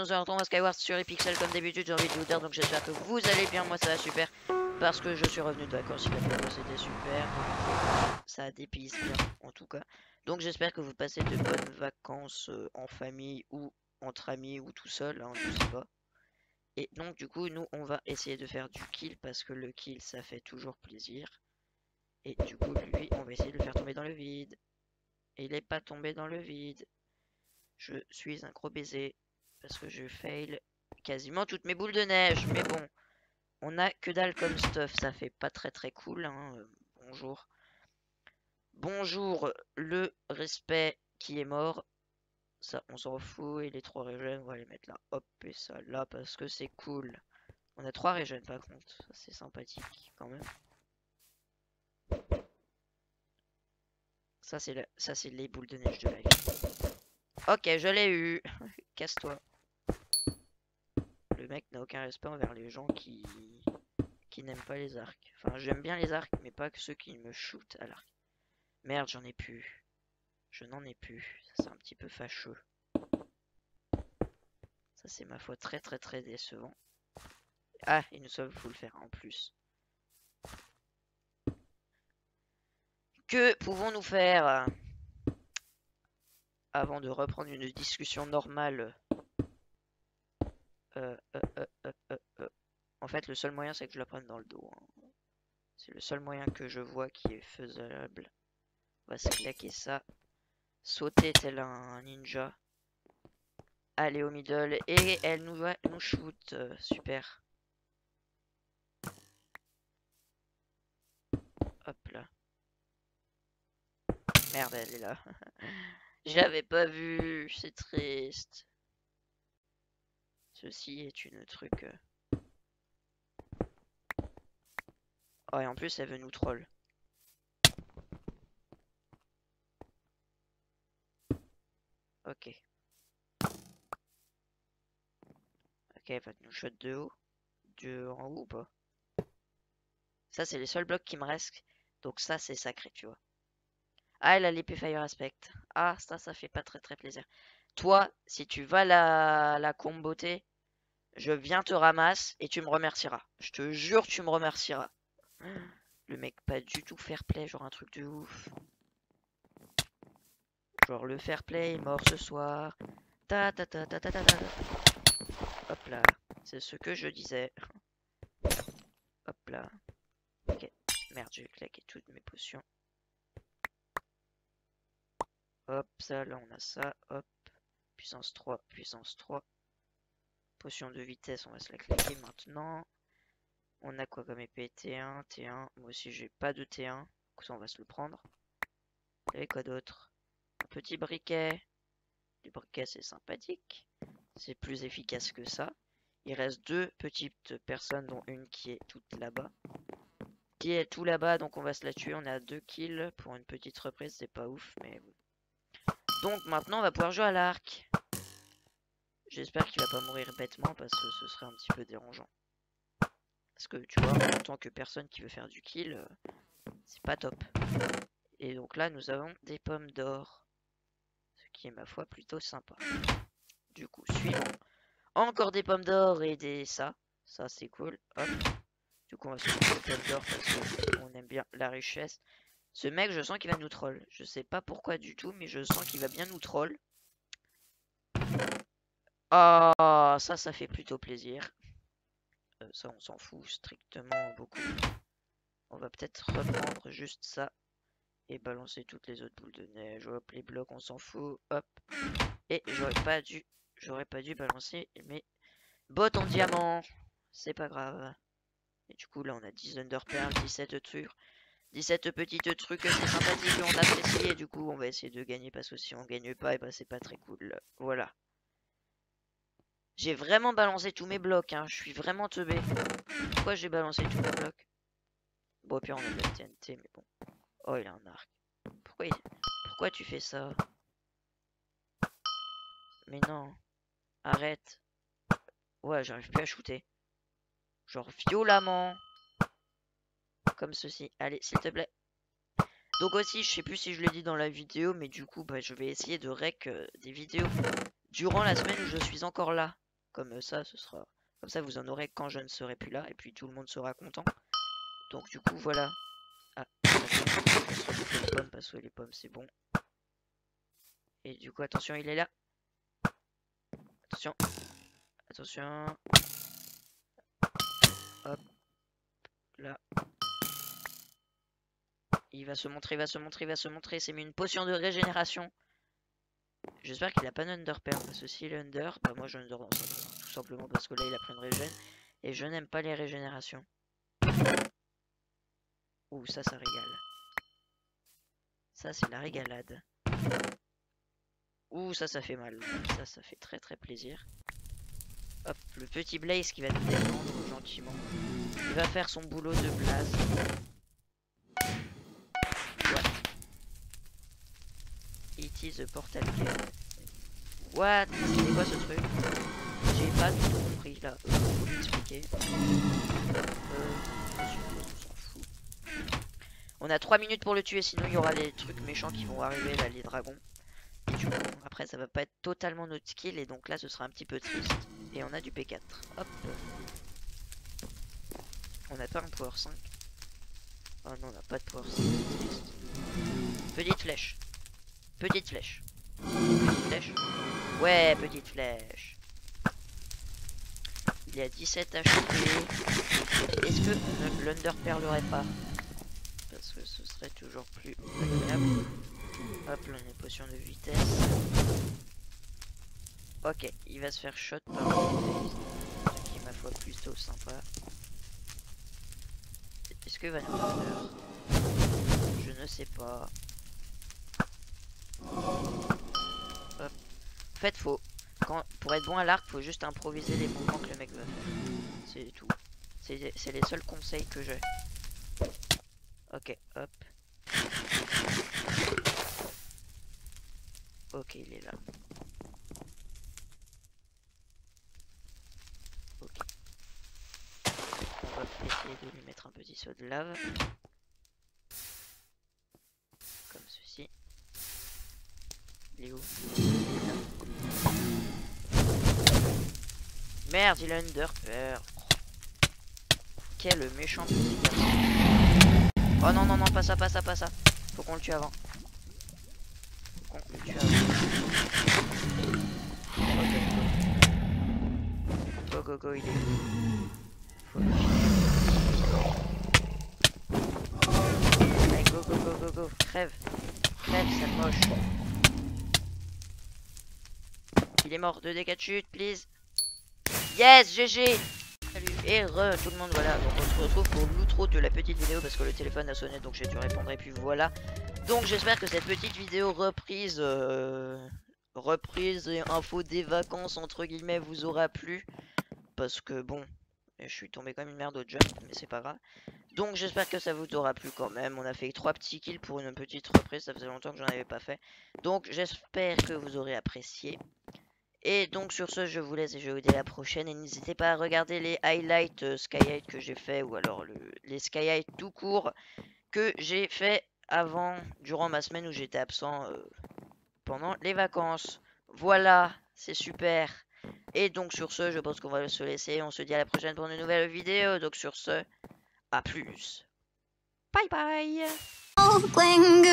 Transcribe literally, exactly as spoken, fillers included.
se retrouve à Skyward sur les pixels comme d'habitude, j'ai envie de vous dire, donc j'espère que vous allez bien, moi ça va super, parce que je suis revenu de vacances, il a fait c'était super, ça dépisse bien en tout cas. Donc j'espère que vous passez de bonnes vacances euh, en famille ou entre amis ou tout seul, hein, je sais pas. Et donc du coup nous on va essayer de faire du kill parce que le kill ça fait toujours plaisir. Et du coup lui on va essayer de le faire tomber dans le vide. Et il est pas tombé dans le vide. Je suis un gros baiser parce que je fail quasiment toutes mes boules de neige. Mais bon, on a que dalle comme stuff, ça fait pas très très cool. Hein. Euh, bonjour. Bonjour le respect qui est mort. Ça on s'en fout et les trois régènes on va les mettre là. Hop et ça là parce que c'est cool. On a trois régènes par contre, ça c'est sympathique quand même. Ça c'est le... ça c'est les boules de neige de la vie. Ok je l'ai eu. Casse-toi. Le mec n'a aucun respect envers les gens qui qui n'aiment pas les arcs. Enfin j'aime bien les arcs mais pas que ceux qui me shootent à l'arc. Merde j'en ai plus. Je n'en ai plus. Ça c'est un petit peu fâcheux. Ça c'est ma foi très très très décevant. Ah il nous sauve, faut le faire en plus. Que pouvons-nous faire avant de reprendre une discussion normale? euh, euh, euh, euh, euh, euh. En fait le seul moyen c'est que je la prenne dans le dos. Hein. C'est le seul moyen que je vois qui est faisable. On va se claquer ça. Sauter tel un ninja. Aller au middle. Et elle nous, va, nous shoot. Euh, super. Hop là. Merde, elle est là. J'avais pas vu. C'est triste. Ceci est une truc. Euh... Oh, et en plus, elle veut nous troll. Ok. Ok, elle va nous shot de haut. De en haut ou pas? Ça, c'est les seuls blocs qui me restent. Donc ça, c'est sacré, tu vois. Ah, elle a l'épée Fire Aspect. Ah, ça, ça fait pas très très plaisir. Toi, si tu vas la, la comboter, je viens te ramasser et tu me remercieras. Je te jure, tu me remercieras. Le mec pas du tout fair play, genre un truc de ouf. Genre le fair play est mort ce soir. Ta ta ta ta ta ta ta. Hop là, c'est ce que je disais. Hop là. Ok, merde, j'ai claqué toutes mes potions. Hop, ça, là on a ça. Hop, puissance trois, puissance trois. Potion de vitesse, on va se la claquer maintenant. On a quoi comme épée? T un, T un. Moi aussi j'ai pas de T un. Donc ça on va se le prendre. Et quoi d'autre? Un petit briquet. Les briquets c'est sympathique. C'est plus efficace que ça. Il reste deux petites personnes dont une qui est toute là-bas. Qui est tout là-bas donc on va se la tuer. On a deux kills pour une petite reprise. C'est pas ouf mais bon. Donc maintenant on va pouvoir jouer à l'arc. J'espère qu'il va pas mourir bêtement parce que ce serait un petit peu dérangeant. Parce que tu vois, en tant que personne qui veut faire du kill, euh, c'est pas top. Et donc là, nous avons des pommes d'or. Ce qui est, ma foi, plutôt sympa. Du coup, suivant. Encore des pommes d'or et des ça. Ça, c'est cool. Hop. Du coup, on va se prendre des pommes d'or parce qu'on aime bien la richesse. Ce mec, je sens qu'il va nous troll. Je sais pas pourquoi du tout, mais je sens qu'il va bien nous troll. Ah, oh, ça, ça fait plutôt plaisir. Euh, ça, on s'en fout strictement beaucoup. On va peut-être reprendre juste ça. Et balancer toutes les autres boules de neige. Hop, les blocs, on s'en fout. Hop. Et j'aurais pas dû. J'aurais pas dû balancer mes bottes en diamant. C'est pas grave. Et du coup, là, on a dix underpearls, dix-sept trucs. dix-sept petites trucs, c'est sympathique, on apprécie. Et du coup, on va essayer de gagner parce que si on gagne pas, et bah, c'est pas très cool. Voilà. J'ai vraiment balancé tous mes blocs, hein. Je suis vraiment teubé. Pourquoi j'ai balancé tous mes blocs? Bon, puis on a de la T N T, mais bon. Oh, il a un arc. Pourquoi, il... Pourquoi tu fais ça? Mais non. Arrête. Ouais, j'arrive plus à shooter. Genre violemment. Comme ceci. Allez, s'il te plaît. Donc aussi, je sais plus si je l'ai dit dans la vidéo, mais du coup, bah, je vais essayer de rec euh, des vidéos durant la semaine où je suis encore là. comme ça, ce sera... Comme ça, vous en aurez quand je ne serai plus là, et puis tout le monde sera content. Donc du coup, voilà. Ah, les pommes, parce que les pommes, c'est bon. Et du coup, attention, il est là. Attention. Attention. Hop. Là. Il va se montrer, il va se montrer, il va se montrer. C'est mis une potion de régénération. J'espère qu'il a pas d'underperm, parce que s'il est under, bah moi je under dans ça. Tout simplement parce que là il a pris une régène. Et je n'aime pas les régénérations. Ouh, ça, ça régale. Ça, c'est la régalade. Ouh, ça, ça fait mal. Ça, ça fait très très plaisir. Hop, le petit Blaze qui va nous défendre gentiment. Il va faire son boulot de Blaze. What? It is a portal game. What? C'est quoi ce truc? J'ai pas du tout compris là. Euh, faut m'expliquer. Euh, on s'en fout. On a trois minutes pour le tuer, sinon il y aura les trucs méchants qui vont arriver là, les dragons. Et du coup, après ça va pas être totalement notre skill, et donc là ce sera un petit peu triste. Et on a du P quatre. Hop. On n'a pas un power cinq. Oh non, on n'a pas de power cinq, c'est triste. Petite flèche. Petite flèche. Petite flèche. Ouais, petite flèche. Il y a dix-sept H P. Est-ce que l'underperlerait pas? Parce que ce serait toujours plus agréable. Hop, là on a une potion de vitesse. Ok, il va se faire shot par le ce qui est ma foi plutôt sympa. Est-ce que va nous faire? Je ne sais pas. Hop. En fait, faut quand pour être bon à l'arc, faut juste improviser les mouvements que le mec va faire. C'est tout. C'est les seuls conseils que j'ai. Ok, hop. Ok, il est là. Ok. On va essayer de lui mettre un petit saut de lave. Comme ceci. Il est où? Il est là. Merde, il a underper. Quel méchant petit garçon. Oh non, non, non, pas ça, pas ça, pas ça. Faut qu'on le tue avant. Faut qu'on le tue avant. Ok. Go, go, go, il est où? Faut le tuer. Allez, go, go, go, go, go. Crève. Crève, sale moche. Il est mort. deux dégâts de chute, please. Yes, G G. Salut et re tout le monde, voilà, donc on se retrouve pour l'outro de la petite vidéo parce que le téléphone a sonné, donc j'ai dû répondre et puis voilà. Donc j'espère que cette petite vidéo reprise euh, reprise et info des vacances entre guillemets vous aura plu, parce que bon, je suis tombé comme une merde au jump, mais c'est pas grave. Donc j'espère que ça vous aura plu quand même. On a fait trois petits kills pour une petite reprise, ça faisait longtemps que j'en avais pas fait, donc j'espère que vous aurez apprécié. Et donc sur ce, je vous laisse et je vous dis à la prochaine. Et n'hésitez pas à regarder les highlights euh, Skylight que j'ai fait, ou alors le, les Skylights tout court que j'ai fait avant, durant ma semaine où j'étais absent euh, pendant les vacances. Voilà, c'est super. Et donc sur ce, je pense qu'on va se laisser. On se dit à la prochaine pour une nouvelle vidéo. Donc sur ce, à plus. Bye bye.